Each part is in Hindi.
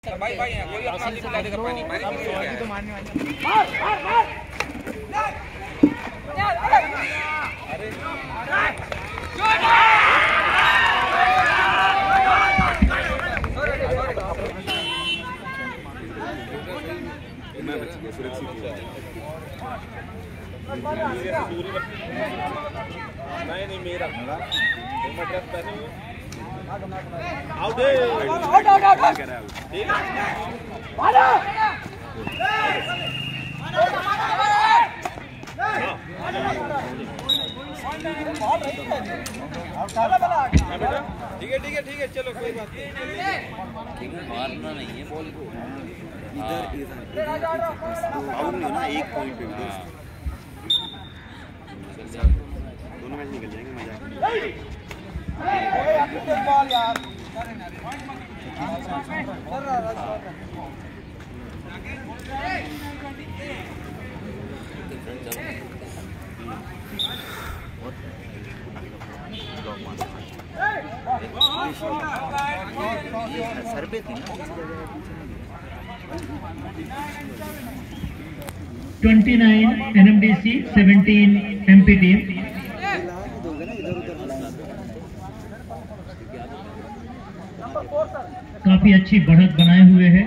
भाई भाई कोई अपना दिला देगा पानी पानी तो मारने वाले मार अरे मैं बच गया सुरक्षित नहीं मेरा मैं ड्रेस पहनी हूँ आउट आउट ठीक है चलो कोई बात नहीं मारना नहीं है बॉल को इधर आउट नहीं होना एक पॉइंट पे दोनों मैच निकल जाएंगे मजा बॉल यार 29 NMDC 17 MP team काफी अच्छी बढ़त बनाए हुए हैं।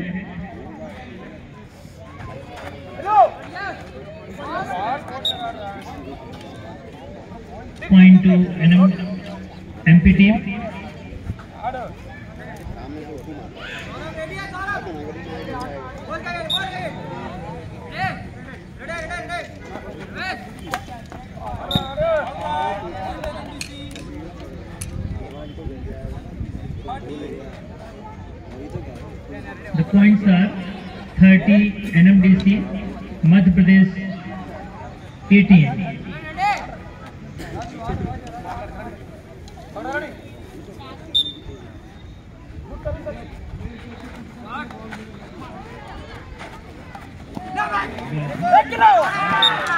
Point two MP team The points are 30 NMDC, Madhya Pradesh 18. Let's go!